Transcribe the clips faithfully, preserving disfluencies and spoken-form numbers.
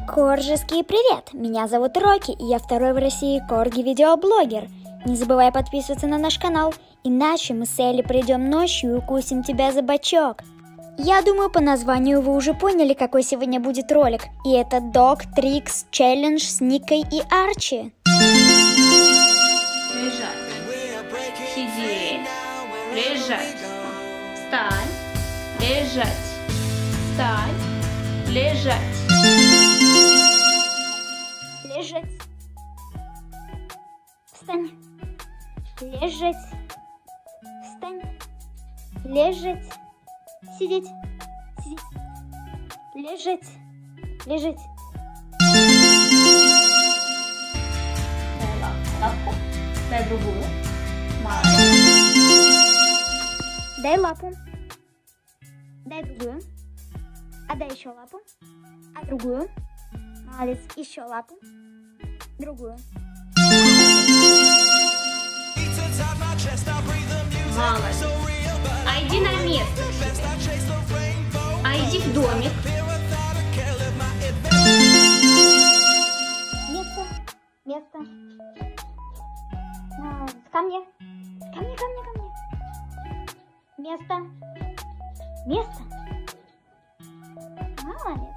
Коржеский привет! Меня зовут Рокки, и я второй в России корги-видеоблогер. Не забывай подписываться на наш канал, иначе мы с Элли придем ночью и укусим тебя за бочок. Я думаю, по названию вы уже поняли, какой сегодня будет ролик. И это Dog Tricks Challenge с Никой и Арчи. Лежать. Сидеть. Лежать. Встань. Лежать. Встань. Лежать. Лежать. Встань. Лежать. Встань. Лежать. Сидеть. Сидеть. Лежать. Лежать. Дай лапку. Дай другую. Молодец. Дай лапу. Дай другую. Отдай еще лапу. А другую. Молодец. Еще лапу. Другую. Молодец. А иди на место. А иди в домик. Место. Место. Молодец. Ко мне. Ко мне, ко мне, ко мне. Место. Место. Молодец.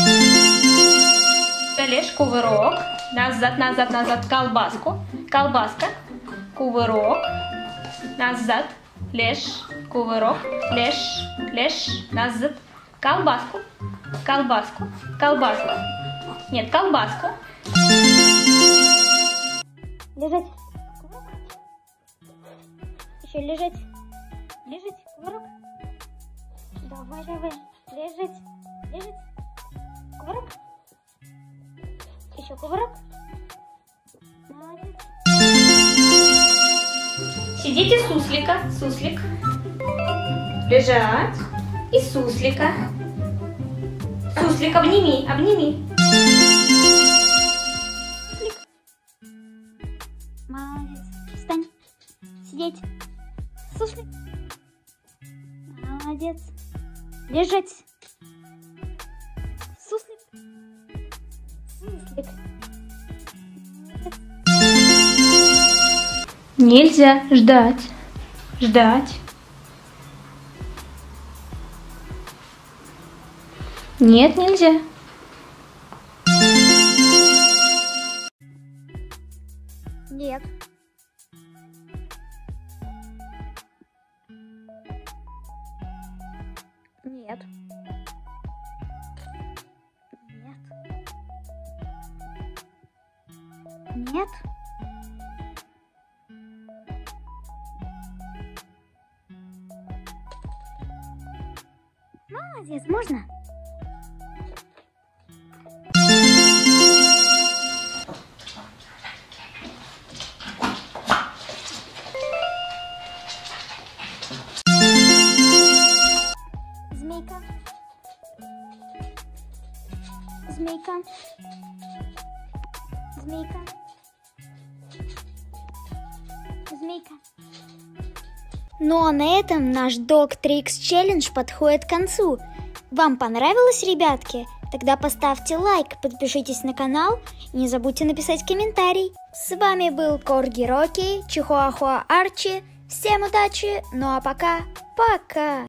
Лежь, кувырок. Назад, назад, назад. Колбаску. Колбаска. Кувырок. Назад. Лежь. Кувырок. Лежь. Лежь. Назад. Колбаску. Колбаску. Колбаску. Нет, колбаску. Лежать. Кувырок. Еще лежать. Лежать. Кувырок. Давай, давай. Лежать. Лежать. Кувырок. Еще кувырок. Молодец. Сидите суслика. Суслик. Лежать. И суслика. Суслик, обними, обними. Суслик. Молодец. Встань. Сидеть. Суслик. Молодец. Лежать. Суслик. Суслик. Молодец. Нельзя ждать. Ждать. Нет, нельзя. Нет. Нет. Нет. Нет. Молодец, можно? Змейка. Змейка. Змейка. Змейка. Ну а на этом наш Dog Tricks Challenge подходит к концу. Вам понравилось, ребятки? Тогда поставьте лайк, подпишитесь на канал и не забудьте написать комментарий. С вами был Корги Рокки, Чихуахуа Арчи. Всем удачи, ну а пока, пока!